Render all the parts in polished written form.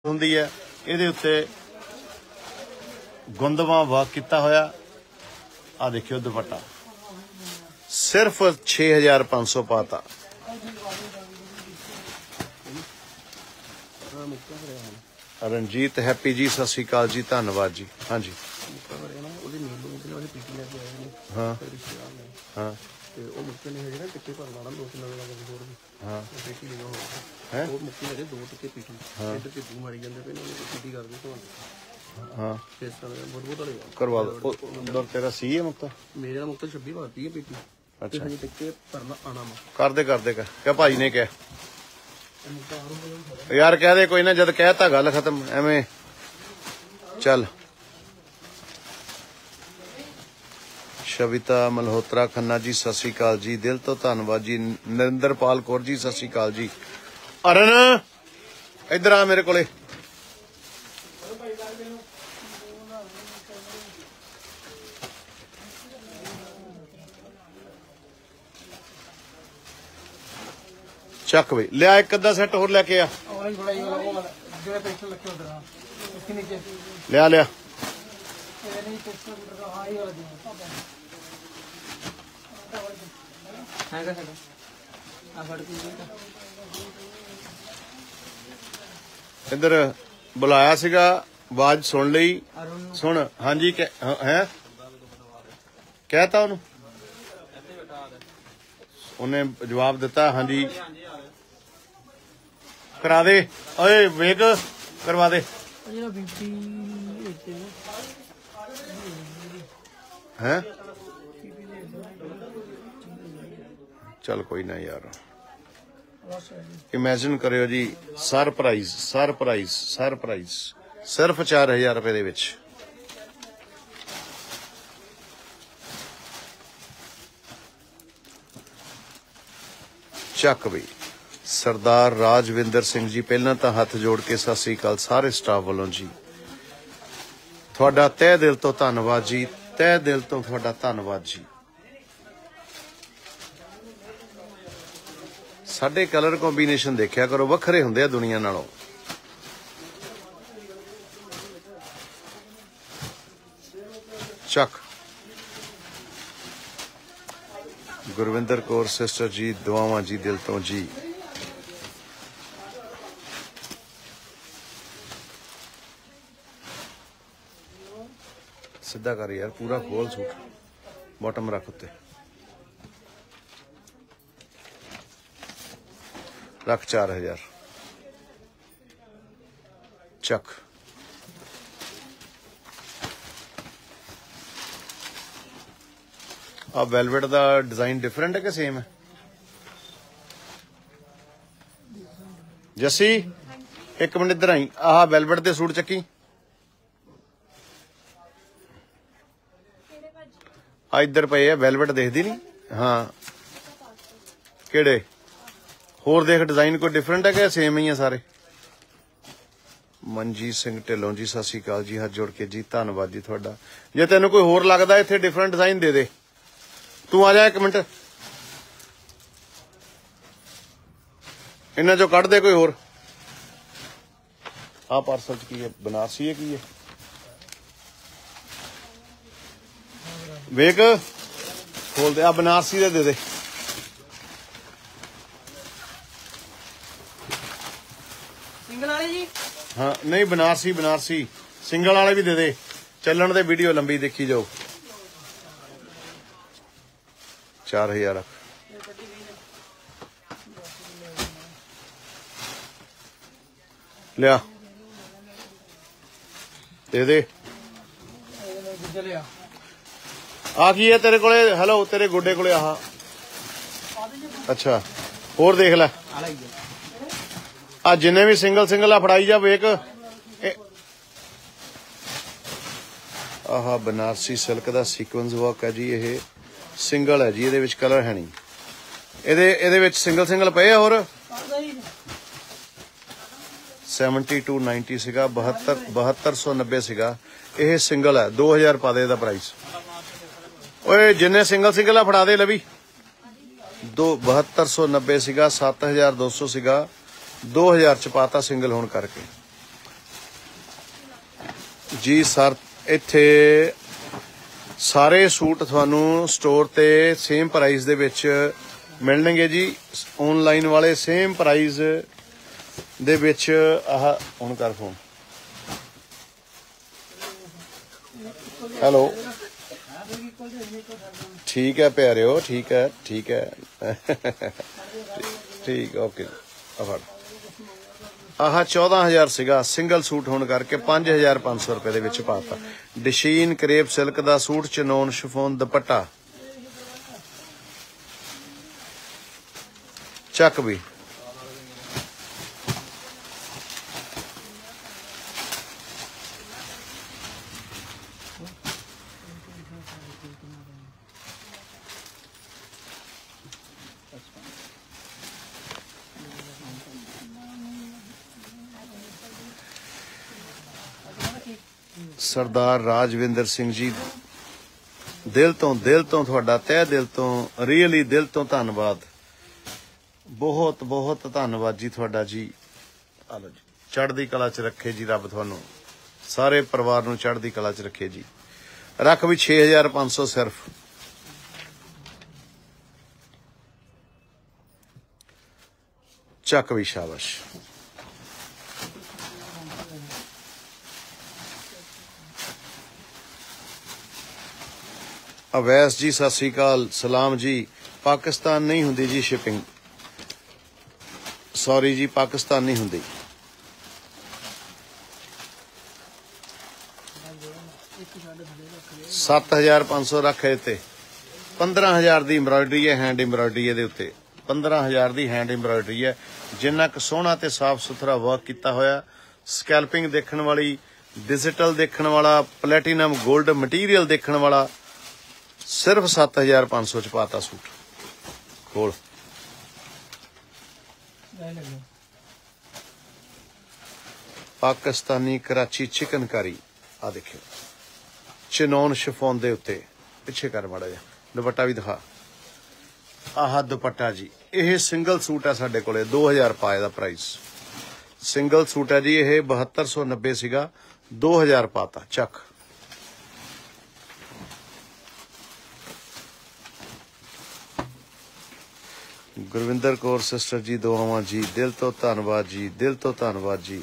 ਹੁੰਦੀ ਹੈ। ਇਹਦੇ ਉੱਤੇ ਗੁੰਦਵਾ वर्क ਕੀਤਾ ਹੋਇਆ। ਆ देखियो दुपट्टा सिर्फ 6500 पाता। रंजीत हैप्पी जी सत श्री अकाल जी, धन्यवाद जी। हाँ जी हाँ हाँ हाँ करवा दो। उधर तेरा सी है मुक्ता, मेरे मुक्ता 26 भरती है पीटी। अच्छा कर दे क्या भाई ने क्या यार कह दे कोई ना, जद कहता गल खत्म एवें चल। शविता मल्होत्रा खन्ना जी सत श्री अकाल जी, दिल तो धन्यवाद जी। नरिंदरपाल कौर जी सत श्री अकाल जी। अरन इधर आ मेरे कोले। चक बई लिया एक अद्धा सैट होर लैके आ। लिया लिया इधर बुलाया सीगा, आवाज सुन ली। सुन हाँ जी है कहता उन्हें जवाब दिता हाँ जी करा दे। ओए वेग करवा दे हैं। चल कोई ना यार, इमेजिन करियो जी सरप्राइज सिर्फ 4000 रुपए दे विच। ਚੱਕ ਬਈ सरदार राजविंदर सिंह जी पहला तो हथ जोड़ के सत श्री अकाल सारे स्टाफ वालों जी, थोड़ा तह दिल तो धन्यवाद जी, तह दिल तो थोड़ा धन्यवाद जी। साडे कलर कॉम्बीनेशन देखा करो, वखरे हुंदे आ दुनिया नालों। चक गुरविंदर कौर सिस्टर जी दुआवां जी दिल तो जी। सीधा कर यार, पूरा खोल सूट, बॉटम रख उत्ते रख। 4000 चक। आ वेलवेट का डिजाइन डिफरेंट है कि सेम है? जसी एक मिनट इधर आई, आह वेलवेट के सूट चक्की। आ इधर पे है वेलवेट, देखदी नहीं? हाँ केड़े होर देख, डिजाइन कोई डिफरेंट है कि सेम ही है सारे? मनजीत सिंह ढिल्लों जी सत श्री अकाल जी, हाथ जोड़ के जी धन्यवाद जी थोड़ा। जे तेन कोई होर लगता इत्थे डिफरेंट डिजाइन दे दे, तू आ जा एक मिनट, इन्हां चों कढ़ दे कोई होर। आ पार्सल च की है, बनारसी है की है? वेख खोल दे, आ बनारसी दे दे। सिंगल वाले जी? हाँ नहीं बनारसी सिंगल वाले भी दे दे, चलन दे, वीडियो लंबी देखी जाओ। 4000 लिया दे दे। आ की है तेरे कोले? हेलो तेरे गुड्डे कोले आह? अच्छा होर देख लै, आ जिन्ने भी सिंगल आ फड़ाई जा। वेख आह बनारसी सिल्क का सीक्वेंस वर्क है जी, ये सिंगल है जी, ये कलर है नहीं, ये सिंगल पे और 7290 सीगा, 7290 सीगा। ये सिंगल है, 2000 पा दे प्राइस। ओए जिन्ने सिंगल आ फड़ा दे लवी। 7290 सीगा, 7200 सीगा, 2000 च पाता सिंगल होने करके। जी सर इत्थे सारे सूट ਤੁਹਾਨੂੰ स्टोर ਤੇ सेम प्राइस ਦੇ ਵਿੱਚ ਮਿਲਣਗੇ जी। ऑनलाइन वाले सेम प्राइस ਦੇ ਵਿੱਚ ਆਹ ਹੁਣ ਕਰ ਫੋਨ। ਹੈਲੋ ठीक है प्यारे हो, ठीक है ठीक है ठीक ओके। आह 14,000 ਸੀਗਾ ਸਿੰਗਲ ਸੂਟ ਹੋਣ ਕਰਕੇ 5,500 ਰੁਪਏ ਦੇ ਵਿੱਚ ਪਾਤਾ। ਡਿਸ਼ੀਨ ਕਰੇਪ ਸਿਲਕ ਦਾ ਸੂਟ ਚਨੋਨ ਸ਼ਿਫੋਨ ਦੁਪੱਟਾ ਚੱਕ ਵੀ। सरदार राजविंदर सिंह जी दिल तो थोड़ा तह दिल तो रियली दिल तो धन्नवाद, बहुत बहुत धन्नवाद जी थोड़ा जी। आलो जी चढ़दी कला च रखे जी रब थानू सारे परिवार नू चढ़दी कला च रखे जी। रख भी 6,500 सिर्फ। चक भी शाबाश। अवैस जी सत श्री अकाल सलाम जी। पाकिस्तान नहीं हुंदी जी शिपिंग, सॉरी जी पाकिस्तान नहीं हुंदी। 7,500 रख इत्ते 15,000 दी एम्ब्रॉयडरी है, हैंड एम्ब्रॉयडरी है उत्ते 15,000 दी हैंड एम्ब्रॉयडरी है। जिन्ना क सोहना ते साफ सुथरा वर्क किया होया, स्कैल्पिंग देखने वाली, डिजिटल देखने वाला, प्लैटिनम गोल्ड मटीरियल देखने वाला, सिर्फ 7,500 च पाता सूट। खोल पाकिस्तानी कराची चिकनकारी आ देखियो चिनोन शिफोन दे उत्ते पिछे कर माड़ा जा दुपट्टा भी दिखा। आह दुपट्टा जी यह सिंगल सूट है साडे कोले 2,000 पाए दा प्राइस। सिंगल सूट है जी यह 7290 सीगा 2,000 पाता चक। गुरविंदर कौर सिस्टर जी दुआवां जी दिल तो धन्नवाद जी, दिल तो धन्नवाद जी।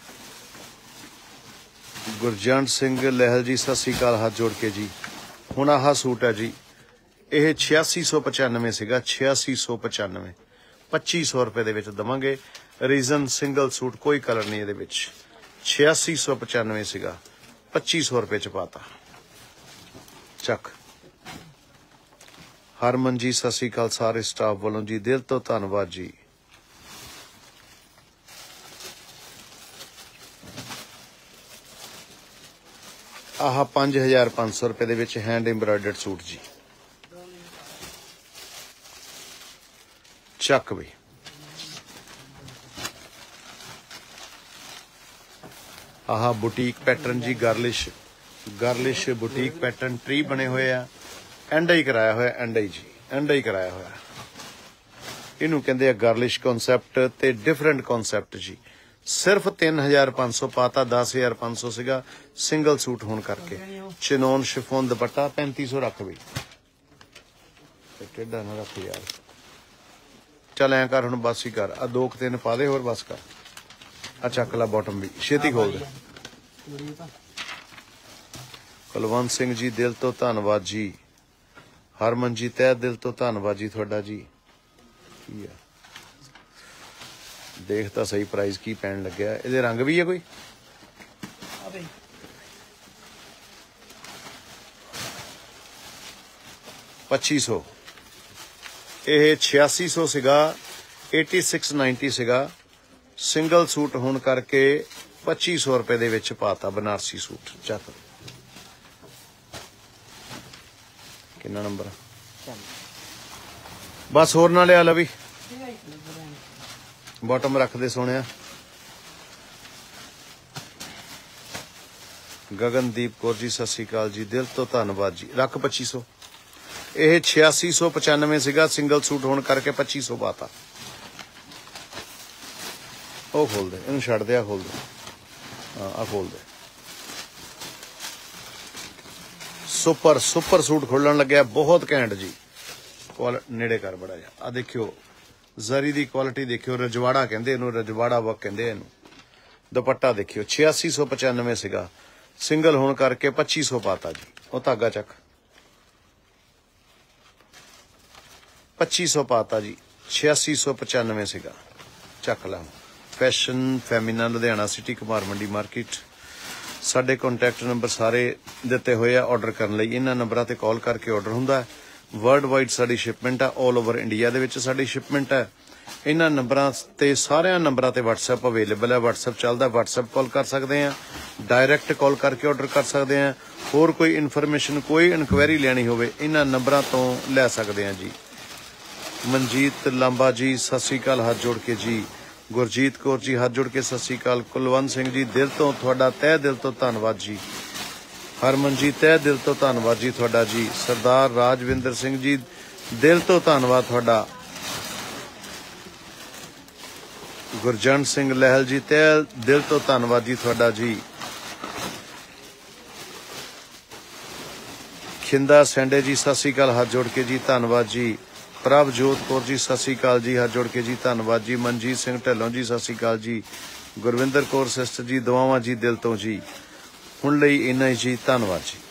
गुरजंट सिंह लहल जी सत श्री अकाल हाथ जोड़ के जी। हुण आह सूट है जी यह 8695 सीगा 8695 2500 रुपए दे विच दवांगे। रीजन सिंगल सूट कोई कलर नहीं ये 8695 सीगा 2500 रुपए च पाता चक। हरमन जी सत श्री अकाल सारे स्टाफ वालों जी दिल तो धन्नवाद जी। आह 5,500 रुपए दे विच हैंड एम्ब्रॉयडर्ड सूट जी चक भी। आह बुटीक पैटर्न जी गर्लिश बुटीक पैटर्न ट्री बने हुए आ। एंडा ही कराया होया, एंडा ही जी एंडा ही कराया होया। इनू कहंदे गर्लिश कॉन्सैप्ट ते डिफरेंट कॉन्सैप्ट जी। सिर्फ 3,500 पाता 10,500 सीगा सिंगल सूट होने करके। चिनोन शिफोन दुपट्टा 3,500 रख भी टेढ़ा ना रख यार। चल ऐ कर हुण बस ही कर आ 2-3 पा दे होर बस कर। आ चक ला बॉटम भी छेती खोल दे। कुलवंत सिंह जी दिल तो धन्नवाद जी। हरमन जी तह दिल तो धन्नवाद जी थोड़ा जी। देख तो सही प्राइस की पैन लग्या। इहदे रंग भी है कोई 2500 यह 8600 सीगा 8690 सीगा सिंगल सूट होने करके 2500 रुपए दे विच पाता बनारसी सूट चक। कितना नंबर बस होर ना लिया लवी बॉटम रख दे सोने। गगनदीप कौर जी सत श्री अकाल जी दिल तो धन्नवाद जी। रख 2500 यह 8695 सीगा सिंगल सूट होने करके 2500 पाता। ओ खोल दे इन छड़ दे खोल दे। हाँ आ खोल दे सुपर सुपर सूट खुलन लग्या बहुत घैंट जी। नेड़े कर बड़ा जा आ देखियो जरी दी क्वालिटी देखियो रजवाड़ा कहंदे इहनूं रजवाड़ा वर्क कहंदे इहनूं। दुपट्टा देखियो 8695 सीगा सिंगल होण करके 2500 पाता जी। ਉਹ धागा चक 2500 पाता जी 8695 सीगा चक ला। Fashion femina Ludhiana city Kumar Mandi market. साडे कॉन्टैक्ट नंबर सारे दिते हुए आ ऑर्डर करने लई। इन्हां नंबरां ते कॉल करके ऑर्डर हुंदा है। वर्ल्ड वाइड साडी शिपमेंट है ऑल ओवर इंडिया दे विच साडी शिपमेंट है। इन्हां नंबरां ते सारियां नंबरां ते WhatsApp अवेलेबल है। WhatsApp चलदा WhatsApp कॉल कर सकते हैं डायरैक्ट कॉल करके ऑर्डर कर सकते हैं। होर कोई इन्फॉर्मेशन कोई इनक्वायरी लैनी होवे इन्हां नंबरां तो लै सकते हैं जी। मनजीत लांबा जी सत श्री अकाल हाथ जोड़ के जी। गुरजीत कौर जी हाथ जोड़ के सत श्री अकाल। कुलवंत सिंह जी दिल तो तुहाडा तह दिल तो धन्नवाद जी। हरमन जी तह दिल तो धन्नवाद जी तुहाडा जी। सरदार राजविंदर सिंह जी दिल तो धन्नवाद तुहाडा। गुरजंट सिंह लहल जी तह दिल तो धन्नवाद जी तुहाडा जी। खिंदा सेंडे जी सत श्री अकाल हाथ जोड़ के जी धन्नवाद जी। प्रभजोत कौर जी सत श्री अकाल जी हाथ जोड़ के जी धन्नवाद जी। मनजीत सिंह ढिल्लों जी सत श्री अकाल जी। गुरविंदर कौर सिस्टर जी दुआवां जी दिल तो जी। हुण लई इन्ना ही जी धन्नवाद जी।